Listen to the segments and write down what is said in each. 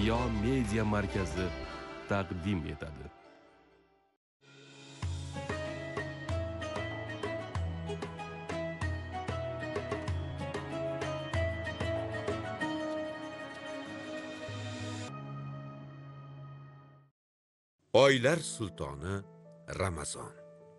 Ziyo media markazi taqdim etadi. Oylar sultoni Ramazon.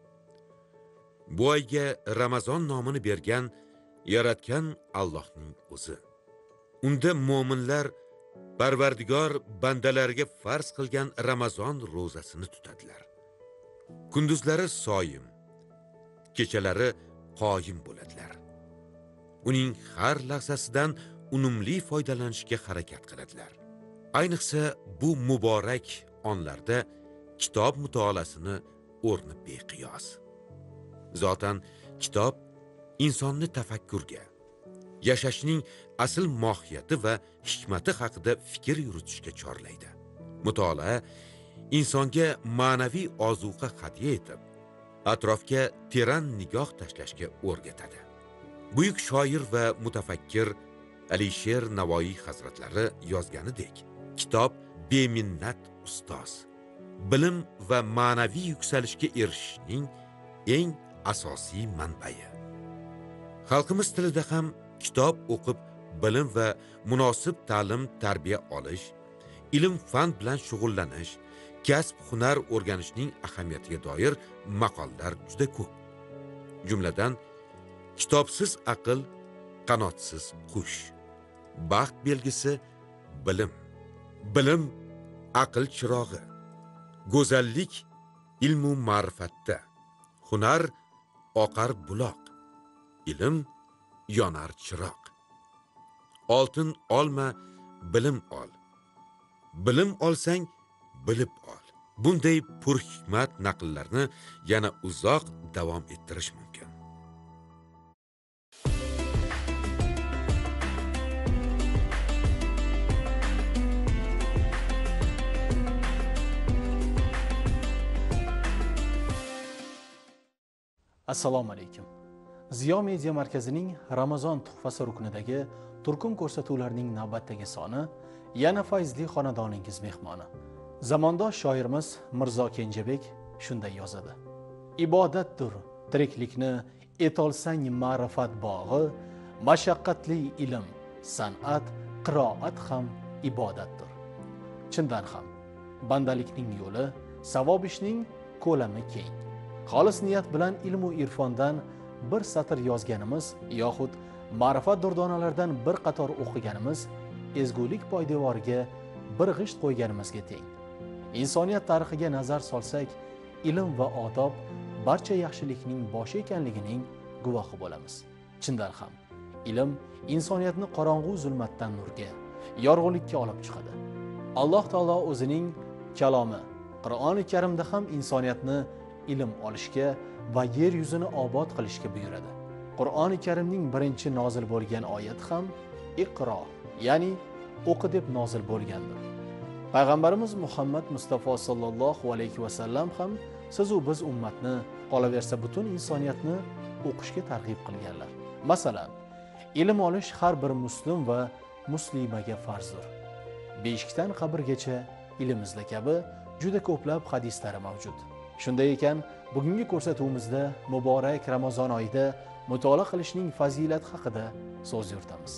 Bu oyga Ramazon nomini bergan yaratgan Allohning o'zi. Unda mu'minlar Parvardigor bandalariga farz qilgan Ramazon ro'zasini tutadilar. Kunduzlari soyim, kechalari qoyim bo'ladilar. Uning har lahzasidan unumli foydalanishga harakat qiladilar. Ayniqsa bu muborak onlarda kitob mutolaasini o'rni beqiyos. Zotan kitob insonni tafakkurga, yashashning asl mohiyati va hikmati haqida fikr yuritishga chorlaydi. Mutolaa insonga ma'naviy ozuqa hadya etib, atrofga teran nigoh tashlashga o'rgatadi. Buyuk shoir va mutafakkir Alisher Navoiy hazratlari yozganidek, kitob beminnat ustoz, bilim va ma'naviy yuksalishga erishishning eng asosiy manbai. Xalqimiz tilida ham kitob o'qib, bilim va munosib ta'lim tarbiya olish, ilm fan bilan shug'ullanish, kasb hunar o'rganishning ahamiyatiga doir maqollar juda ko'p. Jumladan, kitobsiz aql, qanotsiz qush, baxt belgisi bilim, bilim aql chirog'i, go'zallik ilmu ma'rifatda, hunar oqar buloq, ilm yonar chiroq. Oltin olma, bilim ol. Bilim olsang, bilib ol. Bunday pur hikmat naqllarni yana uzoq davom ettirish mumkin. Assalomu alaykum. Ziyo media markazining Ramazon tuhfasi ruknidagi turkum ko'rsatuvlarning navbatdagi soni yana fayzli xonadoningiz mehmoni. Zamondosh shoirimiz Mirzo Kenjabek shunday yozadi: Ibodatdir tiriklikni etolsang ma'rifat bog'i, mashaqqatli ilm, san'at, qiroat ham ibodatdir. Chindan ham bandalikning yo'li, savob ishning ko'lami keng. Xolis niyat bilan ilm va irfondan bir satr yozganimiz yoxud ma'rifat durdonalardan bir qator o'qiganimiz ezgulik poydevoriga bir g'isht qo'yganimizga teng. Insoniyat tarixiga nazar solsak, ilm va odob barcha yaxshilikning boshi ekanligining guvohi bo'lamiz. Chindan ham ilm insoniyatni qorong'u zulmatdan nurga, yorug'likka olib chiqadi. Alloh taolo o'zining kalomi Qur'oni Karimda ham insoniyatni ilm olishga va yer yuzini obod qilishga buyuradi. Qur'oni Karimning birinchi nozil bo'lgan oyat ham Iqro, ya'ni o'qi deb nozil bo'lgandir. Payg'ambarimiz Muhammad Mustafa sallallohu alayhi va sallam ham siz u biz ummatni, qolaversa butun insoniyatni o'qishga targ'ib qilganlar. Masalan, ilm olish har bir muslim va muslimaga farzdir. Beshikdan qabrgacha ilm izla kabi juda ko'plab hadislari mavjud. Shunday ekan, bugungi ko'rsatuvimizda muborak Ramazon oyida mutolaa qilishning fazilati haqida so'z yuritamiz.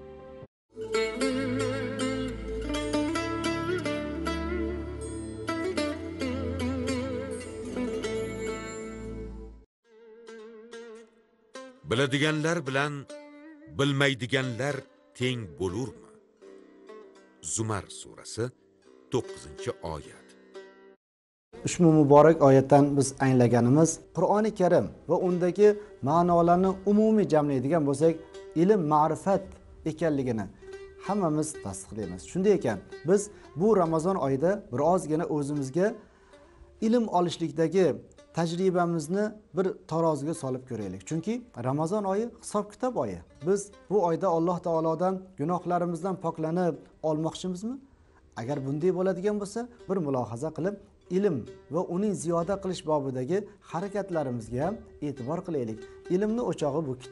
Biladiganlar bilan bilmaydiganlar teng bo'lurmi? Zumar surasi 9-oyat. Ushbu muborak oyatdan biz anglaganimiz Qur'oni Karim va undagi ma'nolarni umumiy jamlaydigan bo'lsak, ilm ma'rifat ekanligini hammamiz tasdiqlaymiz. Shunday ekan, biz bu Ramazon oyida birozgina o'zimizga ilm olishlikdagi tajribamizni bir taroziga solib ko'raylik. Chunki Ramazon oyi hisob-kitob oyi. Biz bu oyda Alloh taolodan gunohlarimizdan poklanib olmoqchimizmi? Agar bunday bo'ladigan bo'lsa, bir mulohaza qilib ilm va uning ziyoda qilish bobidagi harakatlarimizga ham e'tibor qilaylik. Ilmni o'chog'i bu kitob.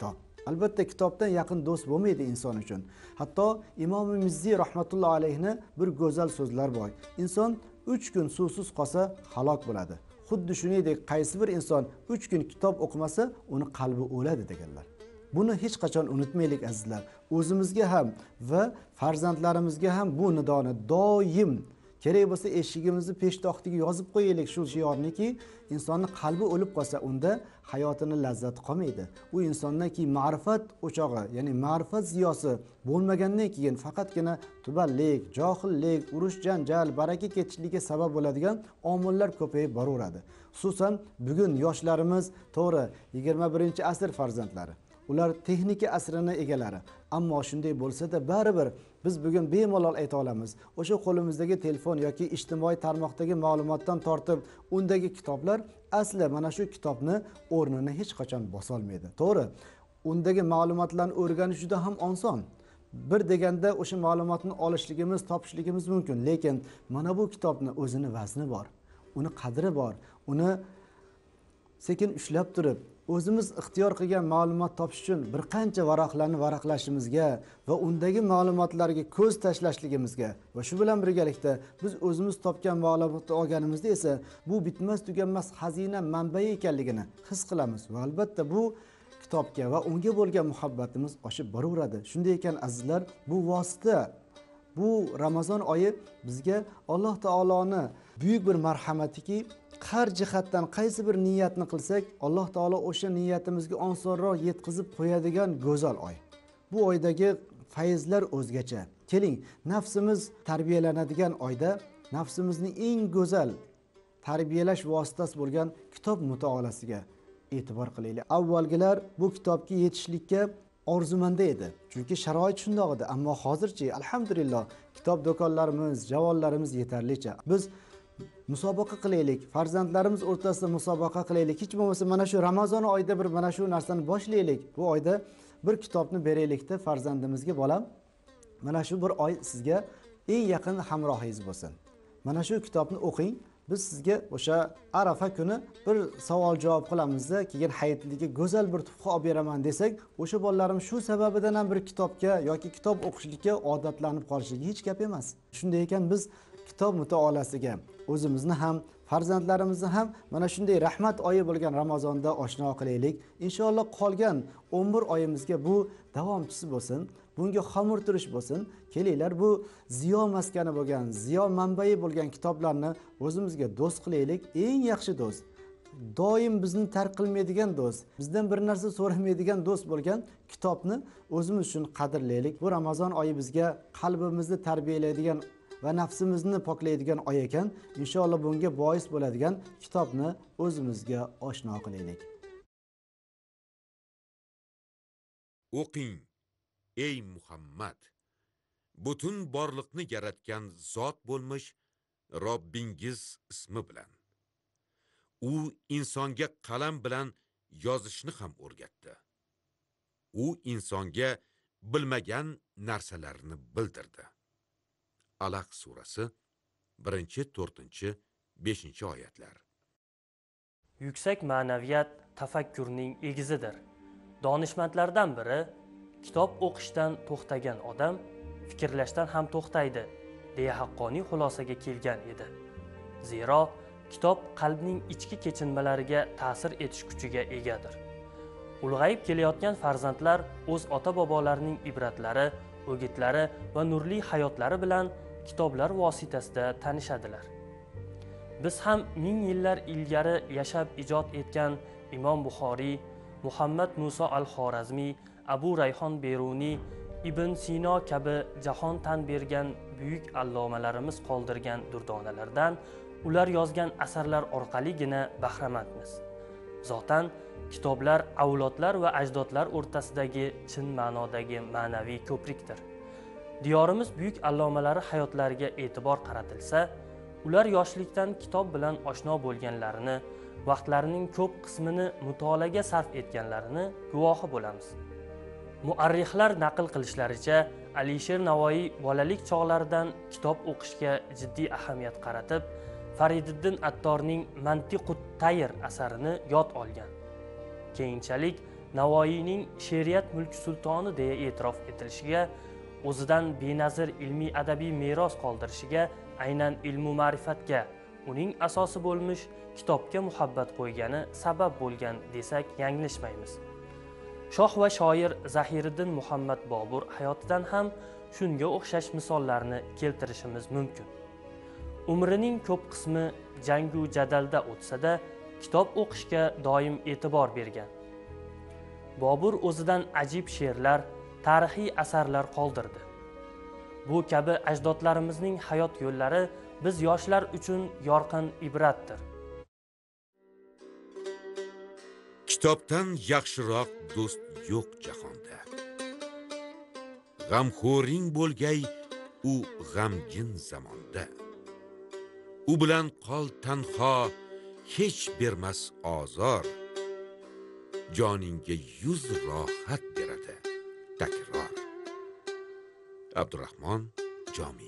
Albatta kitobdan yaqin do'st bo'lmaydi inson uchun. Hatto Imom Mizziy rahmatullohi alayhini bir go'zal so'zlar bor. Inson 3 kun suvsiz qolsa halok bo'ladi. Xuddi shuningdek qaysi bir inson 3 kun kitob o'qimasa, uni qalbi o'ladi deganlar. Buni hech qachon unutmaylik azizlar. O'zimizga ham va farzandlarimizga ham bu nidoni doim kerak bo'lsa eshigimizni peshtoqtiga yozib qo'yaylik shu shiorniki, insonning qalbi o'lib qolsa, unda hayotini lazzati qolmaydi. U insondan keyin ma'rifat o'chog'i, ya'ni ma'rifat ziyosi bo'lmagandan keyin faqatgina tubanlik, johillik, urush janjal, baraka ketishligiga sabab bo'ladigan omillar ko'payib boraveradi. Xususan bugun yoshlarimiz to'g'ri 21-asr farzandlari. Ular texnika asrini egalari. Ammo shunday bo'lsa-da baribir biz bugun bemalol ayta olamiz. O'sha qo'limizdagi telefon yoki ijtimoiy tarmoqdagi ma'lumotdan tortib, undagi kitoblar asli mana shu kitobni o'rnini hech qachon bosa olmaydi. To'g'ri, undagi ma'lumotlarni o'rganish juda ham oson. Bir deganda o'sha ma'lumotni olishligimiz, topishligimiz mumkin, lekin mana bu kitobni o'zini vazni bor, uni qadri bor, uni sekin ushlab turib o'zimiz ixtiyor qilgan ma'lumot topish uchun bir qancha varaqlarni varaqlashimizga va undagi ma'lumotlarga ko'z tashlashligimizga va shu bilan birgalikda biz o'zimiz topgan ma'lumotni olganimizda esa bu bitmas tuganmas xazina manbai ekanligini his qilamiz va albatta bu kitobga va unga bo'lgan muhabbatimiz oshib boraveradi. Shunday ekan azizlar, bu vosita, bu Ramazon oyi bizga Alloh taoloni buyuk bir marhamatiki, har jihatdan qaysi bir niyatni qilsak, Alloh taolo o'sha niyatimizga osonroq yetkazib qo'yadigan go'zal oy. Bu oydagi fayzlar o'zgacha. Keling, nafsimiz tarbiyalanadigan oyda nafsimizni eng go'zal tarbiyalash vositasi bo'lgan kitob mutolaasiga e'tibor qilaylik. Avvalgilar bu kitobga yetishlikka orzumanda edi. Chunki sharoit shundoq edi, ammo hozirchi alhamdulillah kitob do'konlarimiz, javonlarimiz yetarlicha. Biz musobaqa qilaylik, farzandlarimiz o'rtasida musobaqa qilaylik. Hech bo'lmasa mana shu Ramazon oyida bir mana shu narsani boshlaylik. Bu oyda bir kitobni beraylikda farzandimizga, bolam, mana shu bir oy sizga eng yaqin hamrohingiz bo'lsin. Mana shu kitobni o'qing. Biz sizga o'sha Arafa kuni bir savol javob qilamizda, keyin hayotdagi go'zal bir tuhfa olib beraman desak, o'sha bolalarim shu sababidan ham bir kitobga yoki kitob o'qishlikka odatlanib qolishligi hech gap emas. Shunday ekan biz kitob mutolaasiga o'zimizni ham, farzandlarimizni ham mana shunday rahmat oyi bo'lgan Ramazonda oshno qilaylik. Inshaalloh qolgan 11 oyimizga bu davomchisi bo'lsin, bunga xamir turish bo'lsin. Kelinglar, bu ziyo maskani bo'lgan, ziyo manbai bo'lgan kitoblarni o'zimizga do'st qilaylik. Eng yaxshi do'st, doim bizni tark qilmaydigan do'st, bizdan bir narsa so'ramaydigan do'st bo'lgan kitobni o'zimiz uchun qadrlaylik. Bu Ramazon oyi bizga qalbimizni tarbiyalaydigan va nafsimizni poklaydigan oy ekan. Inshaalloh bunga bois bo'ladigan kitobni o'zimizga oshno qilaylik. O'qing, ey Muhammad, butun borliqni yaratgan zot bo'lmish Robbingiz ismi bilan. U insonga qalam bilan yozishni ham o'rgatdi. U insonga bilmagan narsalarni bildirdi. Alaq surasi 1-4-5 oyatlar. Yuksak ma'naviyat tafakkurning egizidir. Donishmandlardan biri kitob o'qishdan to'xtagan odam fikrlashdan ham to'xtaydi deya haqqoniy xulosaga kelgan edi. Zero kitob qalbning ichki kechinmalariga ta'sir etish kuchiga egadir. Ulg'ayib kelayotgan farzandlar o'z ota-bobolarining ibratlari, o'gitlari va nurli hayotlari bilan kitoblar vositasida tanishadilar. Biz ham ming yillar ilgari yashab ijod etgan Imom Buxoriy, Muhammad Muso al-Xorazmiy, Abu Rayhon Beruniy, Ibn Sino kabi jahon tan bergan buyuk allomalarimiz qoldirgan durdonalardan, ular yozgan asarlar orqaligina bahramandmiz. Zotan kitoblar avlodlar va ajdodlar o'rtasidagi chin ma'nodagi ma'naviy ko'prikdir. Diyorimiz buyuk allomalari hayotlariga e'tibor qaratilsa, ular yoshlikdan kitob bilan oshno bo'lganlarini, vaqtlarining ko'p qismini mutolaaga sarf etganlarini guvohi bo'lamiz. Muarrixlar naql qilishlaricha, Alisher Navoiy bolalik chog'laridan kitob o'qishga jiddiy ahamiyat qaratib, Farididdin Attorning Mantiqut Tayr asarini yod olgan. Keyinchalik Navoiyning she'riyat mulk sultoni deya e'tirof etilishiga, o'zidan benazir ilmiy adabiy meros qoldirishiga, aynan ilmu ma'rifatga, uning asosi bo'lmish kitobga muhabbat qo'ygani sabab bo'lgan desak yanglishmaymiz. Shoh va shoir Zahiriddin Muhammad Bobur hayotidan ham shunga o'xshash misollarni keltirishimiz mumkin. Umrining ko'p qismi jangu jadalda o'tsa-da, kitob o'qishga doim e'tibor bergan. Bobur o'zidan ajib she'rlar, tarixiy asarlar qoldirdi. Bu kabi ajdodlarimizning hayot yo'llari biz yoshlar uchun yorqin ibratdir. Kitobdan yaxshiroq do'st yo'q jahonda. G'amxo'ring bo'lgay u g'amgin zamonda. U bilan qol tanho, hech bermas ozor. Joningga yuz rohat beradi takror. Abdurahmon Jomiy.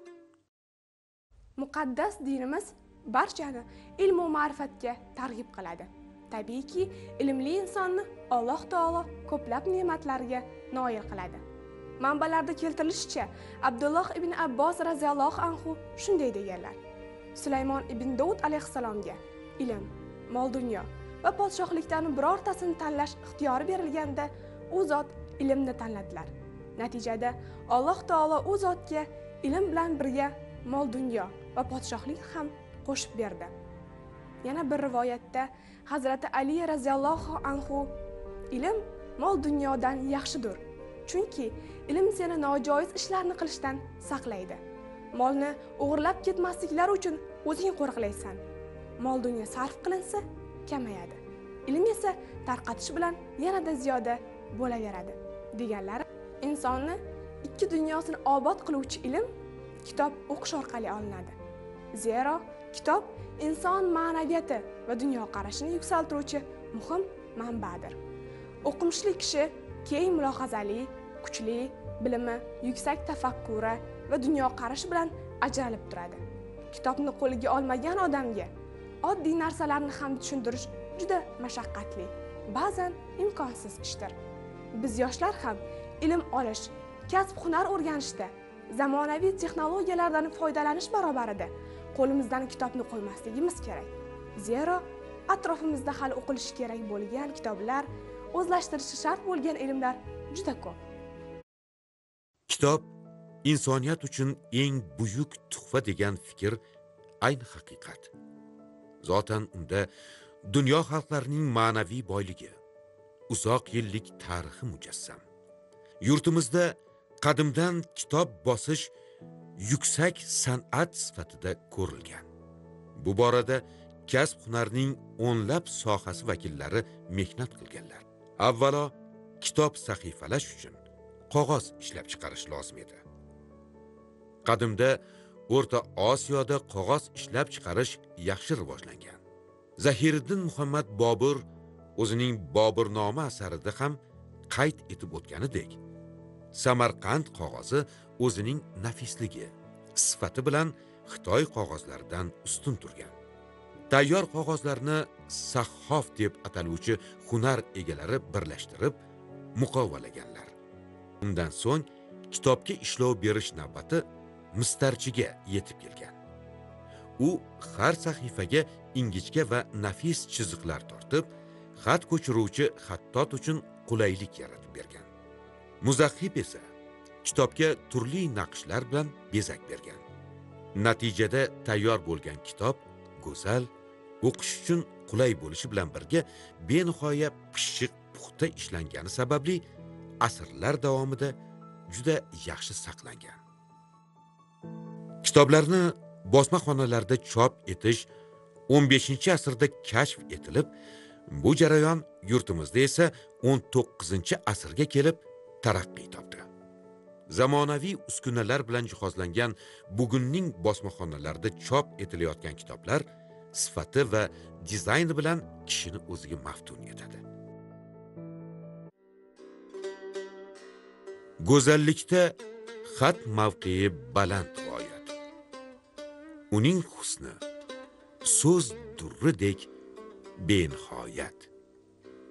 Muqaddas dinimiz barchani ilm va ma'rifatga targ'ib qiladi. Tabiiyki, ilmli insonni Alloh taolo ko'plab ne'matlariga noil qiladi. Manbalarda keltirilishicha, Abdulloh ibn Abbos radhiyallohu anhu shunday deganlar: Sulaymon ibn Davud alayhisalomga ilm, mol-dunyo va podshohlikdan birortasini tanlash ixtiyori berilganda, u zot ilmni tanladilar. Natijada Alloh taolo u zotga ilm bilan birga mol-dunyo va podshohlik ham qo'shib berdi. Yana bir rivoyatda Hazrati Ali radhiyallohu anhu ilm mol-dunyodan yaxshidir. Chunki ilm seni nojoiz ishlarni qilishdan saqlaydi. Molni o'g'irlab ketmasliklari uchun o'zing qo'riqlaysan. Mol-dunyo sarf qilinsa kamayadi. Ilm esa tarqatish bilan yanada ziyoda bo'laveradi. Deganlari, insonni ikki dunyosini obod qiluvchi ilm kitob o'qish orqali olinadi. Zero kitob inson ma'naviyati va dunyoqarashini yuksaltiruvchi muhim manbadir. O'qimishli kishi keng mulohazali, kuchli, bilimi yuksak tafakkuri va dunyoqarashi bilan ajralib turadi. Kitobni qo'liga olmagan odamga oddiy narsalarni ham tushuntirish juda mashaqqatli, ba'zan imkonsiz ishdir. Biz yoshlar ham ilm olish, kasb-hunar o'rganishda zamonaviy texnologiyalardan foydalanish barobarida qo'limizdan kitobni qo'ymasligimiz kerak. Zero atrofimizda hali o'qilishi kerak bo'lgan kitoblar, o'zlashtirishi shart bo'lgan ilmlar juda ko'p. Kitob insoniyat uchun eng buyuk tuhfa degan fikr ayni haqiqat. Zotan unda dunyo xalqlarining ma'naviy boyligi, uzoq yillik tarixi mujassam. Yurtimizda qadimdan kitob bosish yuksak san'at sifatida ko'rilgan. Bu borada kasb-hunarning o'nlab sohasi vakillari mehnat qilganlar. Avvalo, kitob sahifalash uchun qog'oz ishlab chiqarish lozim edi. Qadimda O'rta Osiyoda qog'oz ishlab chiqarish yaxshi rivojlangan. Zahiriddin Muhammad Bobur o'zining Boburnoma asarida ham qayd etib o'tganidek, Samarqand qog'ozi o'zining nafisligi, sifati bilan Xitoy qog'ozlaridan ustun turgan. Tayyor qog'ozlarni sahhof deb ataluvchi hunar egalari birlashtirib muqovalaganlar. Undan so'ng kitobga ishlov berish navbati mistarchiga yetib kelgan. U har sahifaga ingichka va nafis chiziqlar tortib, xat ko'chiruvchi xattot uchun qulaylik yaratib bergan. Muzahhib esa kitobga turli naqshlar bilan bezak bergan. Natijada tayyor bo'lgan kitob go'zal, o'qish uchun qulay bo'lishi bilan birga benihoya pishiq, puxta ishlangani sababli asrlar davomida juda yaxshi saqlangan. Kitoblarni bosmaxonalarda chop etish 15-asrda kashf etilib, bu jarayon yurtimizda esa 19-asrga kelib taraqqiy topdi. Zamonaviy uskunalar bilan jihozlangan bugunning bosmaxonalarida chop etilayotgan kitoblar sifati va dizayni bilan kishini o'ziga maftun etadi. Go'zallikda xat mavqei baland g'oyat. Uning husni so'z durridek benihoyat.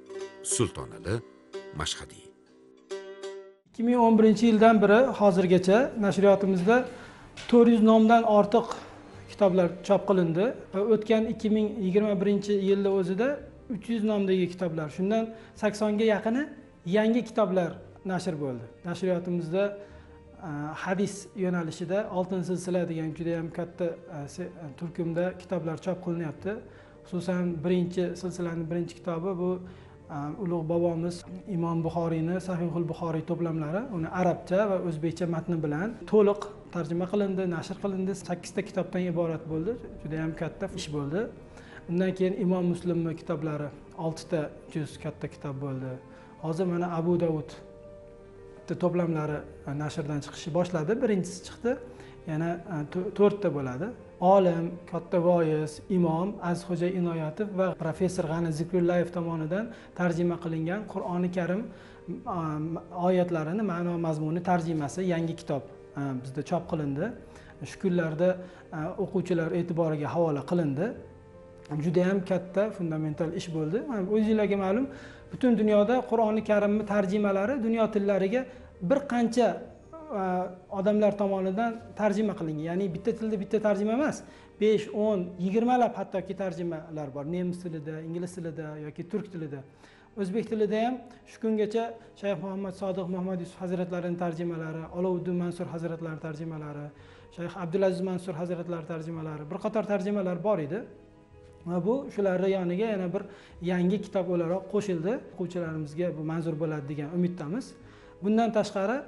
Sultonali Mashhadiy. 2011-yildan beri hozirgacha nashriyotimizda 400 nomdan ortiq kitoblar chop qilindi va o'tgan 2021-yilda o'zida 300 nomdagi kitoblar, shundan 80 ga yaqini yangi kitoblar nashr bo'ldi. Nashriyotimizda hadis yo'nalishida Oltin silsila degan juda ham katta turkumda kitoblar chop qilinyapti. Xususan birinchi silsilaning birinchi kitobi bu ulug' bobomiz Imom Buxoriyni Sahihul Buxoriy to'plamlari, uni arabcha va o'zbekcha matni bilan to'liq tarjima qilindi, nashr qilindi. 8 ta kitobdan iborat bo'ldi. Juda ham katta ish bo'ldi. Undan keyin Imom Muslimning kitoblari 6 ta juz katta kitob bo'ldi. Hozir mana Abu Davud to'plamlari nashrdan chiqishni boshladi. Birinchisi chiqdi. Yana 4 ta bo'ladi. Olim, katta voiz, imom Azxo'ja Inoyatov va professor G'ani Zikrullayev tomonidan tarjima qilingan Qur'oni Karim oyatlarini ma'no mazmuni tarjimasi yangi kitob bizda chop qilindi. Shu kunlarda o'quvchilar e'tiboriga havola qilindi. Juda ham katta fundamental ish bo'ldi. O'zingizlarga ma'lum, butun dunyoda Qur'oni Karimning tarjimalari dunyo tillariga bir qancha odamlar tomonidan tarjima qilingan. Ya'ni bitta tilda bitta tarjima emas, 5, 10, 20 lab hattoki tarjimalar bor. Nemis tilida, ingliz tilida yoki turk tilida. O'zbek tilida ham shu kungacha Shayx Muhammad Sodiq Muhammad Yusuf hazratlarining tarjimalari, Olovuddin Mansur hazratlarining tarjimalari, Shayx Abdulaziz Mansur hazratlarining tarjimalari, bir qator tarjimalar bor edi. Va bu shularning yoniga yana bir yangi kitob o'laroq qo'shildi. O'quvchilarimizga bu manzur bo'ladi degan umiddamiz. Bundan tashqari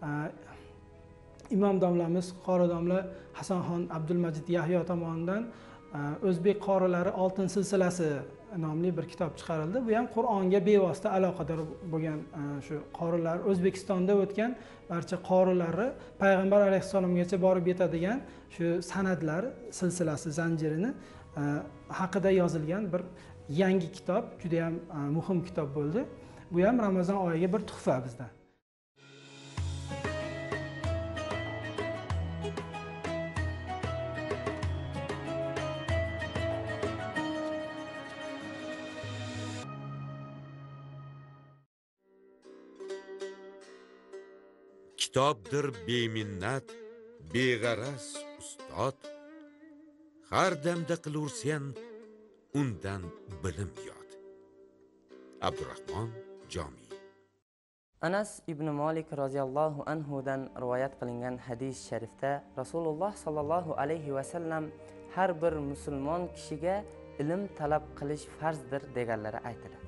imom domlamiz, qori domla Hasanxon Abdulmajid Yahyo tomonidan o'zbek qorilari Oltin silsilasi nomli bir kitob chiqarildi. Bu ham Qur'onga bevosita aloqador bo'lgan shu qorilar, O'zbekistonda o'tgan barcha qorilari payg'ambar alayhissalomgacha borib yetadigan shu sanadlar silsilasi zanjirini haqida yozilgan bir yangi kitob, juda ham muhim kitob bo'ldi. Bu ham Ramazon oyiga bir tuhfa bizda. Kitobdir beminnat, beg'araz ustod. Har damda qilursen undan bilim yod. Abdurahmon Jomiy. Anas ibn Malik roziyallohu anhudan rivoyat qilingan hadis sharifda Rasululloh sallallohu alayhi va sallam har bir musulmon kishiga ilm talab qilish farzdir deganlari aytiladi.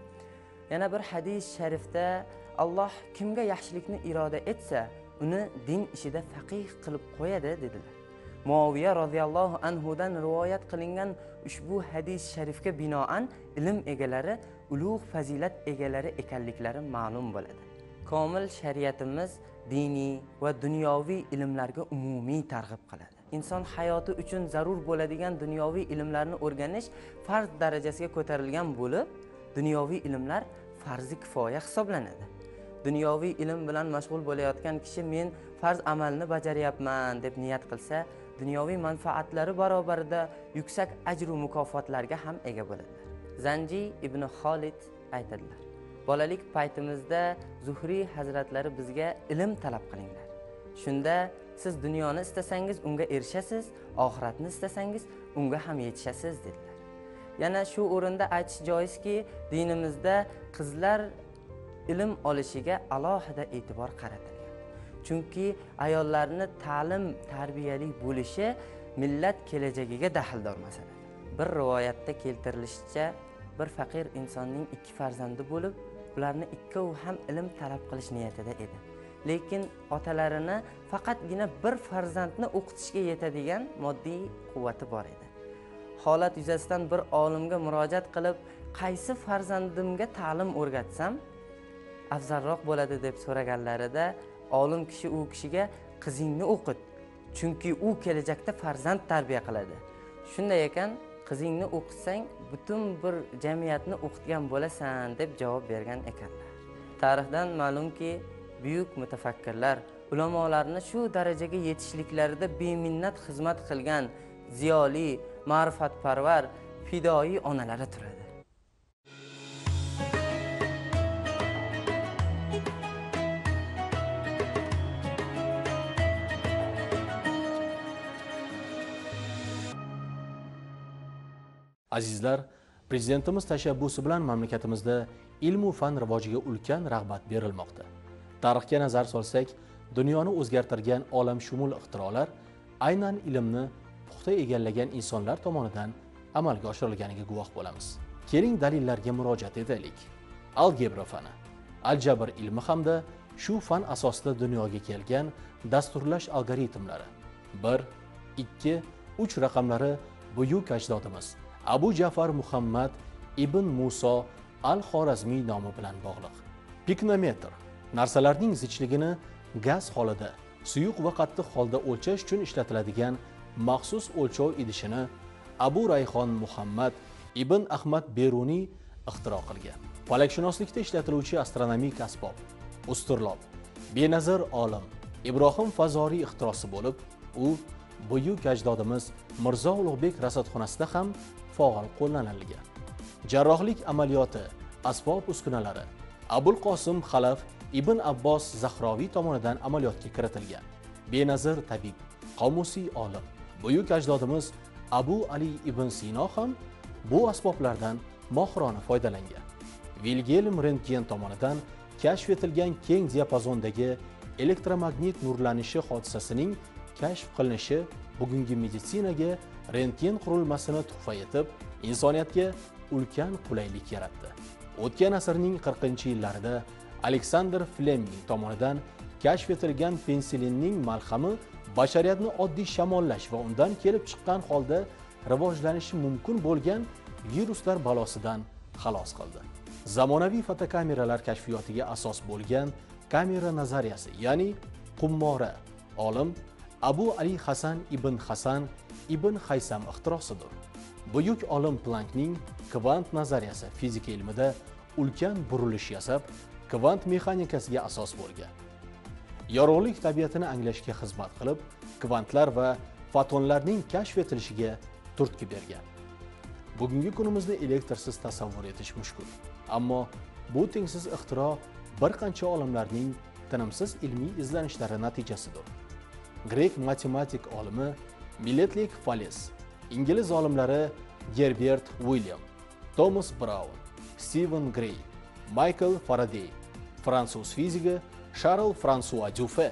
Yana bir hadis sharifda Alloh kimga yaxshilikni iroda etsa, uni din ishida faqih qilib qo'yadi dedilar. Muaviya roziyallohu anhudan rivoyat qilingan ushbu hadis sharifga binoan ilm egalari ulug' fazilat egalari ekanliklari ma'lum bo'ladi. Komil shariatimiz diniy va dunyoviy ilmlarga umumiy targ'ib qiladi. Inson hayoti uchun zarur bo'ladigan dunyoviy ilmlarni o'rganish farz darajasiga ko'tarilgan bo'lib, dunyoviy ilmlar farzi kifoya hisoblanadi. Dunyoviy ilm bilan mashg'ul bo'layotgan kishi men farz amalni bajaryapman deb niyat qilsa, dunyoviy manfaatlari barobarida yuksak ajr va mukofotlarga ham ega bo'ladilar. Zanji ibn Xolid aytadilar: bolalik paytimizda Zuhriy hazratlari bizga ilm talab qilinglar. Shunda siz dunyoni istasangiz unga erishasiz, oxiratni istasangiz unga ham yetishasiz dedilar. Yana shu o'rinda aytish joizki, dinimizda qizlar ilm olishiga alohida e'tibor qaratilgan. Chunki ayollarning ta'lim, tarbiyali bo'lishi millat kelajagiga daxldor masala. Bir rivoyatda keltirilishicha, bir faqir insonning 2 farzandi bo'lib, ularni ikkovi ham ilm talab qilish niyatida edi. Lekin otalarini faqatgina bir farzandni o'qitishga yetadigan moddiy quvvati bor edi. Holat yuzasidan bir olimga murojaat qilib, qaysi farzandimga ta'lim o'rgatsam afzalroq bo'ladi deb so'raganlarida, olim kishi u kishiga qizingni o'qit, chunki u kelajakda farzand tarbiya qiladi. Shunday ekan, qizingni o'qitsang, butun bir jamiyatni o'qitgan bo'lasan deb javob bergan ekanlar. Tarixdan ma'lumki, buyuk mutafakkirlar, ulamolarni shu darajaga yetishliklarida beminnat xizmat qilgan ziyoli, ma'rifatparvar, fidoyi onalari turadi. Azizlar, prezidentimiz tashabbusi bilan mamlakatimizda ilm va fan rivojiga ulkan rag'bat berilmoqda. Tarixga nazar solsak, dunyoni o'zgartirgan olamshumul ixtirolar aynan ilmni puxta egallagan insonlar tomonidan amalga oshirilganiga guvoh bo'lamiz. Keling dalillarga murojaat etaylik. Algebra fani, aljabr ilmi hamda shu fan asosida dunyoga kelgan dasturlash algoritmlari 1, 2, 3 raqamlari buyuk ajdodimiz Abu Ja'far Muhammad ibn Muso al-Xorazmiy nomi bilan bog'liq. Piknometr narsalarning zichligini gaz holida, suyuq va qattiq holda o'lchash uchun ishlatiladigan maxsus o'lchov idishini Abu Rayhon Muhammad ibn Ahmad Beruniy ixtiro qilgan. Falakshunoslikda ishlatiluvchi astronomik asbob usturlob benazir olim Ibrohim Fazoriy ixtirosi bo'lib, u buyuk ajdodimiz Mirzo Ulug'bek rasadxonasida ham faol qo'llanilgan. Jarrohlik amaliyoti asbob uskunalari Abul Qosim Xalaf ibn Abbos Zahroviy tomonidan amaliyotga kiritilgan. Benazir tabib, qomusiy olim, buyuk ajdodimiz Abu Ali ibn Sino ham bu asboblardan mohirona foydalangan. Wilhelm Rentgen tomonidan kashf etilgan keng diapazondagi elektromagnit nurlanishi hodisasining kashf qilinishi bugungi meditsinaga rentgen qurilmasini tuhfa etib, insoniyatga ulkan qulaylik yaratdi. O'tgan asrning 40-yillarida Alexander Fleming tomonidan kashf etilgan pensilinning malhami bashariyatni oddiy shamollash va undan kelib chiqqan holda rivojlanishi mumkin bo'lgan viruslar balosidan xalos qildi. Zamonaviy fotokameralar kashfiyotiga asos bo'lgan kamera nazariyasi, ya'ni qummora, olim Abu Ali Hasan ibn Haysam ixtirosidir. Buyuk olim Planckning kvant nazariyasi fizika ilmida ulkan burilish yasab, kvant mexanikasiga asos bo'lgan. Yorug'lik tabiatini anglashga xizmat qilib, kvantlar va fotonlarning kashf etilishiga turtki bergan. Bugungi kunimizni elektrsiz tasavvur etish mushkul. Ammo bu tengsiz ixtiro bir qancha olimlarning tinimsiz ilmiy izlanishlari natijasidir. Grek matematik olimi Miletlik Fales, ingliz olimlari Gerbert William, Thomas Brown, Stephen Gray, Michael Faraday, fransuz fiziki Charles François Dufay,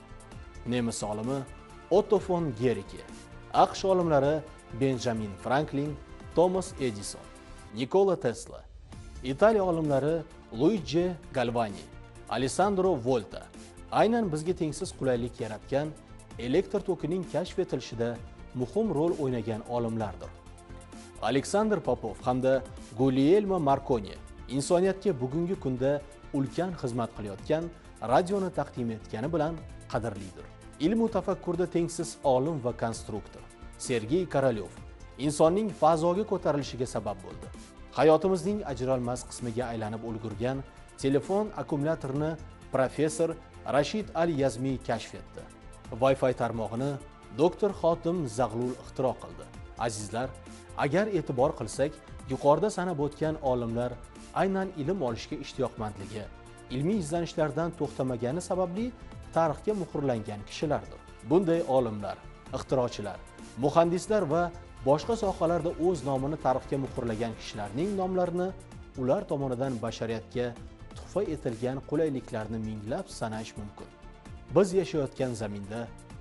nemis olimi Otto von Guericke, AQSh olimlari Benjamin Franklin, Thomas Edison, Nikola Tesla, Italiya olimlari Luigi Galvani, Alessandro Volta aynan bizga tengsiz qulaylik yaratgan elektr tokining kashf etilishida muhim rol o'ynagan olimlardir. Alexander Popov hamda Guglielmo Marconi insoniyatga bugungi kunda ulkan xizmat qilayotgan radioni taqdim etgani bilan qadrlidir. Ilm va tafakkurda tengsiz olim va konstruktor Sergey Korolyov insonning fazoga ko'tarilishiga sabab bo'ldi. Hayotimizning ajralmas qismiga aylanib ulgurgan telefon akkumulyatorini professor Rashid Al-Yazmi kashf etdi. Wi-Fi tarmog'ini doktor Xotim Zag'lul ixtiro qildi. Azizlar, agar e'tibor qilsak, yuqorida sanab o'tgan olimlar aynan ilm olishga ishtiyoqmandligi, ilmiy izlanishlardan to'xtamagani sababli tarixga muhrlangan kishilardir. Bunday olimlar, ixtirochilar, muhandislar va boshqa sohalarda o'z nomini tarixga muhrlagan kishilarning nomlarini ular tomonidan bashariyatga tuhfa etilgan qulayliklarni minglab sanash mumkin. Biz yashayotgan zaminda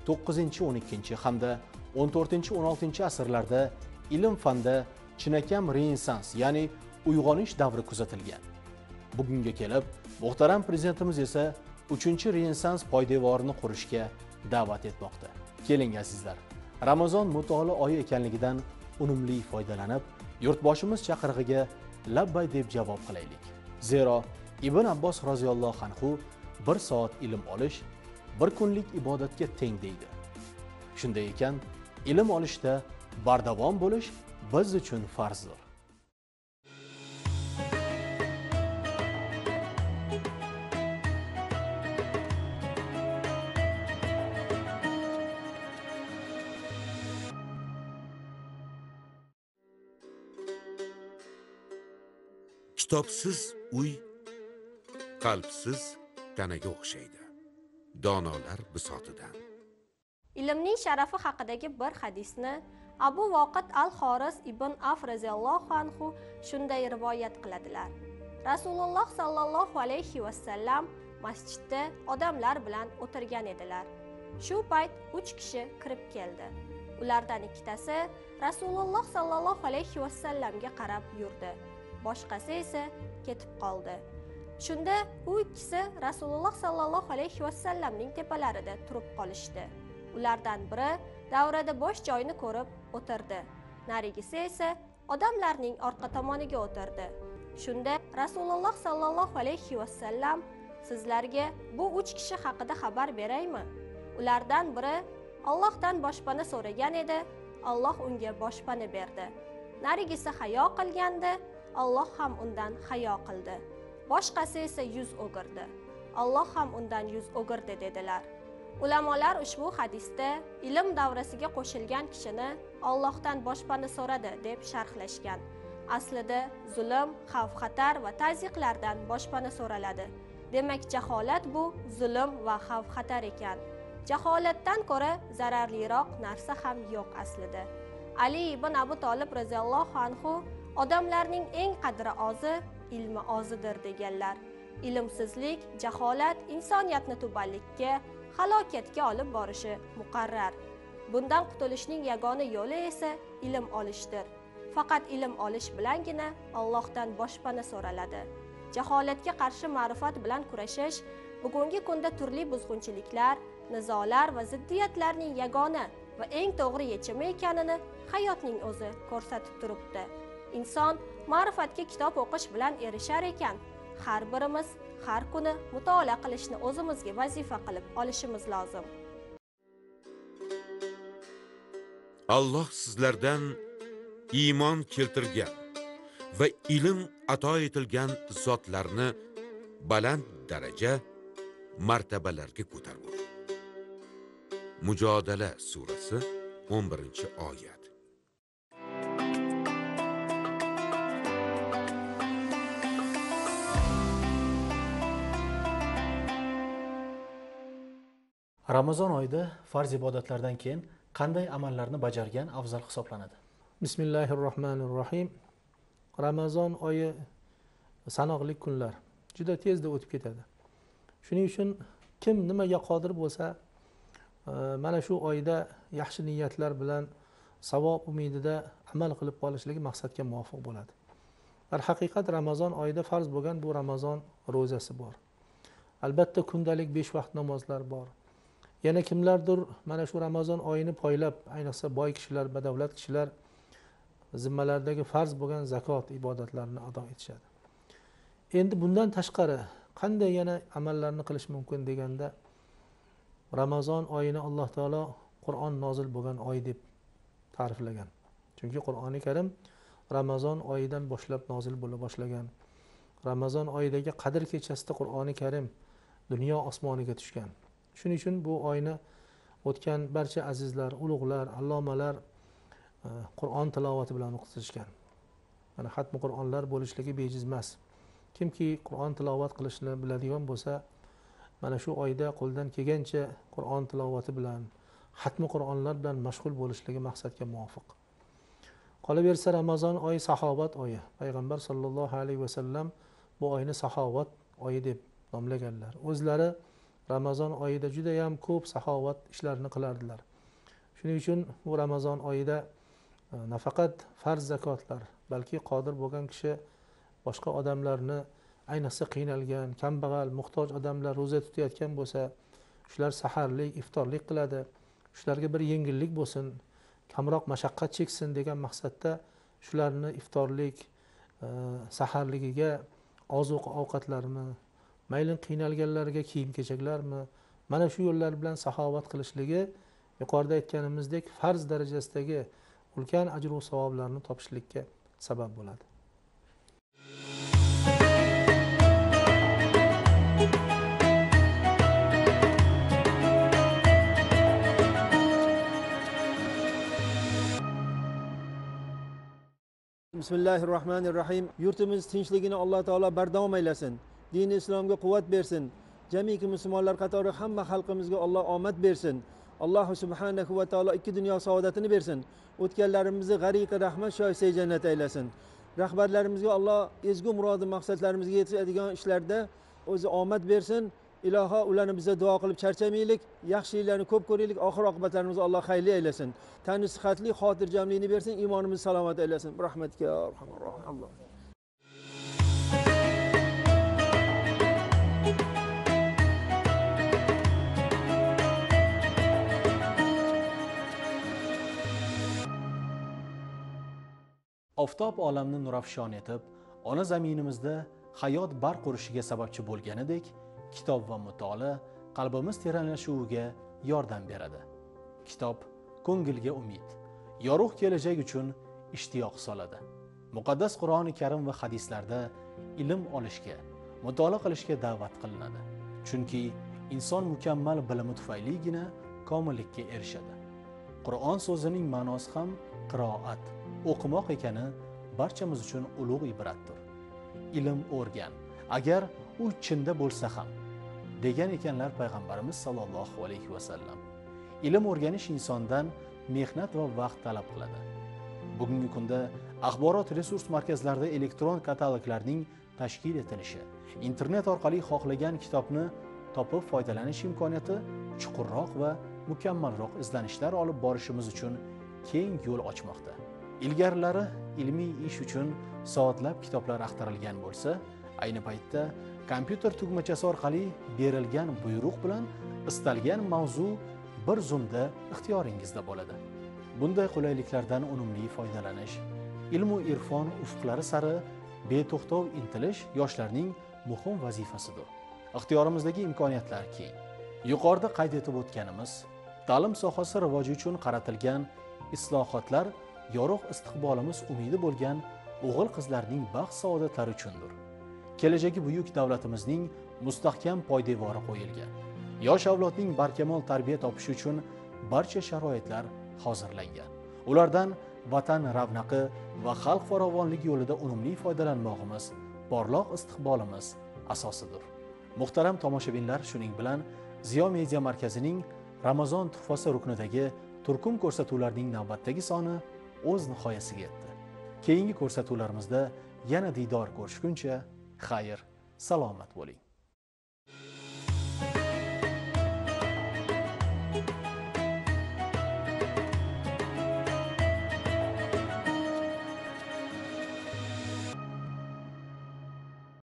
9-12 hamda 14-16 asrlarda ilm fanda chinakam renessans, ya'ni uyg'onish davri kuzatilgan. Bugunga kelib, muhtaram prezidentimiz esa 3-renessans poydevorini qurishga da'vat etmoqda. Keling azizlar, Ramazon mutolaa oyi ekanligidan unumli foydalanib, yurtboshimiz chaqirig'iga labbay deb javob qilaylik. Zero Ibn Abbos roziyallohu anhu 1 soat ilm olish 1 kunlik ibodatga teng deydi. Shunday ekan, ilm olishda bardavom bo'lish biz uchun farzdir. Kitobsiz uy qalbsiz tanaga o'xshaydi. Donolar bisotidan. Ilmning sharafi haqidagi bir hadisni Abu Voqid al-Xoris ibn Af roziyallohu anhu shunday rivoyat qiladilar. Rasululloh sallallohu alayhi vasallam masjidda odamlar bilan o'tirgan edilar. Shu payt 3 kishi kirib keldi. Ulardan ikkitasi Rasululloh sallallohu alayhi vasallamga qarab yurdi. Boshqasi esa ketib qoldi. Shunda u ikkisi Rasululloh sallallohu alayhi vasallamning tepalarida turib qolishdi. Ulardan biri davrada bosh joyini ko'rib o'tirdi. Narigisi esa odamlarning orqa tomoniga o'tirdi. Shunda Rasululloh sallallohu alayhi vasallam sizlarga bu 3 kishi haqida xabar beraymi? Ulardan biri Allohdan boshpana so'ragan edi, Alloh unga boshpana berdi. Narigisi hayo qilgandi, Alloh ham undan hayo qildi. Boshqasi esa yuz o'girdi. Alloh ham undan yuz o'girdi dedilar. Ulamolar ushbu hadisda ilm davrasiga qo'shilgan kishini Allohdan boshpana so'radi deb sharhlashgan. Aslida zulm, xavf-xatar va tazyiqlardan boshpana so'raladi. Demak, jaholat bu zulm va xavf-xatar ekan. Jaholatdan ko'ra zararliroq narsa ham yo'q aslida. Ali ibn Abu Talib roziyallohu anhu odamlarning eng qadri ozi ilmi ozidir deganlar. Ilmsizlik, jaholat insoniyatni tubanlikka, halokatga olib borishi muqarrar. Bundan qutulishning yagona yo'li esa ilm olishdir. Faqat ilm olish bilangina Allohdan boshpana so'raladi. Jaholatga qarshi ma'rifat bilan kurashish bugungi kunda turli buzg'unchiliklar, nizolar va ziddiyatlarning yagona va eng to'g'ri yechimi ekanini hayotning o'zi ko'rsatib turibdi. Inson ma'rifatga kitob o'qish bilan erishar ekan, har birimiz har kuni mutolaa qilishni o'zimizga vazifa qilib olishimiz lozim. Alloh sizlardan iymon keltirgan va ilm ato etilgan zotlarni baland daraja, martabalarga ko'targur. Mujodala surasi 11-oyat. Ramazon oyida farz ibodatlardan keyin qanday amallarni bajargan afzal hisoblanadi? Bismillahirrohmanirrohim. Ramazon oyi sanoqli kunlar, juda tezda o'tib ketadi. Shuning uchun kim nimaga qodir bo'lsa, mana shu oyda yaxshi niyatlar bilan savob umidida amal qilib qolishligi maqsadga muvofiq bo'ladi. Darhaqiqat Ramazon oyida farz bo'lgan bu Ramazon ro'zasi bor. Albatta kundalik 5 vaqt namozlar bor. Yana kimlardir mana shu Ramazon oyini poylab, ayniqsa boy kishilar, badavlat kishilar zimmalaridagi farz bo'lgan zakot ibodatlarini ado etishadi. Endi bundan tashqari qanday yana amallarni qilish mumkin deganda, Ramazon oyini Alloh taolo Qur'on nozil bo'lgan oy deb ta'riflagan. Chunki Qur'oni Karim Ramazon oyidan boshlab nozil bo'la boshlagan. Ramazon oyidagi Qadr kechasida Qur'oni Karim dunyo osmoniga tushgan. Shuning uchun bu oyni o'tgan barcha azizlar, ulug'lar, allomalar Qur'on tilovati bilan o'qitishgan. Mana xatmi Qur'onlar bo'lishligi bejiz emas. Kimki Qur'on tilovat qilishni biladigan bo'lsa, mana shu oyda qo'ldan kelgancha Qur'on tilovati bilan, xatmi Qur'onlar bilan mashg'ul bo'lishligi maqsadga muvofiq. Qolaversa Ramazon oyi saxovat oyi. Payg'ambar sollallohu alayhi vasallam bu oyni saxovat oyi deb nomlaganlar. O'zlari Ramazon oyida juda ham ko'p saxovat ishlarini qilardilar. Shuning uchun bu Ramazon oyida nafaqat farz zakotlar, balki qodir bo'lgan kishi boshqa odamlarni, ayniqsa qiynalgan, kambag'al, muhtoj odamlar ro'za tutayotgan bo'lsa, shular saharlik, iftorlik qiladi. Shularga bir yengillik bo'lsin, kamroq mashaqqat cheksin degan maqsadda shularni iftorlik, saharligiga ozuq ovqatlarni, mayli qiynalganlarga kiyim-kechaklarmi, mana shu yo'llar bilan saxovat qilishligi yuqorida aytganimizdek farz darajasidagi ulkan ajr va savoblarni topishlikka sabab bo'ladi. Bismillahirrohmanirrohim. Yurtimiz tinchligini Alloh taolo bardavom aylasin. Din-i islomga quvvat bersin. Jamiki musulmonlar qatori hamma xalqimizga Alloh omad bersin. alloh subhanahu va taolo ikki dunyo saodatini bersin. O'tganlarimizni g'ariqi rahmat shoysa jannat aylasin. Rahbarlarimizga Alloh ezgu murodi maqsadlarimizga yetadigan ishlarda o'zi omad bersin. Iloho ularni bizga duo qilib charchamaylik, yaxshiliklarni ko'p ko'raylik, oxir oqibatlarimizni Alloh xayrli aylasin. Tani sihatli, xotirjamlikni bersin, iymonimizni salomat aylasin. Rahmatga ya arhamar rohim. Alloh. Oftob olamni nurafshon etib, ona zaminimizda hayot barq urishiga sababchi bo'lganidek, kitob va mutolaa qalbimiz teranlashuviga yordam beradi. Kitob ko'ngilga umid, yorug' kelajak uchun ishtiyoq soladi. Muqaddas Qur'oni Karim va hadislarda ilm olishga, mutolaa qilishga da'vat qilinadi. Chunki inson mukammal bilimi tufayligina komillikka erishadi. Qur'on so'zining ma'nosi ham qiroat, o'qimoq ekani barchamiz uchun ulug' ibratdir. Ilm o'rgan, agar u chinda bo'lsa ham, degan ekanlar payg'ambarimiz sollallohu alayhi vasallam. Ilm o'rganish insondan mehnat va vaqt talab qiladi. Bugungi kunda axborot resurs markazlarida elektron kataloglarning tashkil etilishi, internet orqali xohlagan kitobni topib foydalanish imkoniyati chuqurroq va mukammalroq izlanishlar olib borishimiz uchun keng yo'l ochmoqda. Ilgarilari ilmiy ish uchun soatlab kitoblar axtarilgan bo'lsa, ayni paytda kompyuter tugmachasi orqali berilgan buyruq bilan istalgan mavzu bir zumda ixtiyoringizda bo'ladi. Bunday qulayliklardan unumli foydalanish, ilm va irfon ufqlari sari beto'xtov intilish yoshlarning muhim vazifasidir. Ixtiyorimizdagi imkoniyatlar keng. Yuqorida qayd etib o'tganimiz, ta'lim sohasi rivoji uchun qaratilgan islohotlar yorug' istiqbolimiz umidi bo'lgan o'g'il-qizlarning baxt saodatlari uchundir. Kelajagi buyuk davlatimizning mustahkam poydevori qo'yilgan. Yosh avlodning barkamol tarbiya topishi uchun barcha sharoitlar hozirlangan. Ulardan vatan ravnaqi va xalq farovonligi yo'lida unumli foydalanmog'imiz porloq istiqbolimiz asosidir. Muhtaram tomoshabinlar, shuning bilan Ziyo media markazining Ramazon tuhfasi ruknidagi turkum ko'rsatuvlarning navbatdagi soni o'z nihoyasiga yetdi. Keyingi ko'rsatuvlarimizda yana diydor ko'rishguncha xayr, salomat bo'ling.